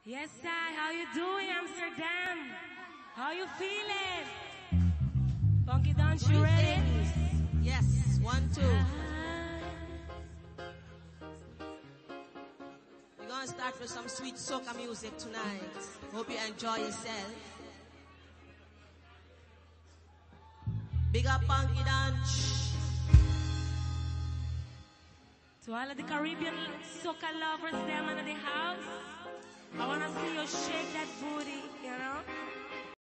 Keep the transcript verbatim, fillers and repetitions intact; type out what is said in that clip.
Yes, I. How you doing, Amsterdam? How you feeling? Funky Dance, you ready? Yes, one, two. Uh-huh. We're gonna start with some sweet soca music tonight. Hope you enjoy yourself. Big up Funky Dance. To all of the Caribbean soca lovers, them in the house, I wanna see you shake that booty, you know?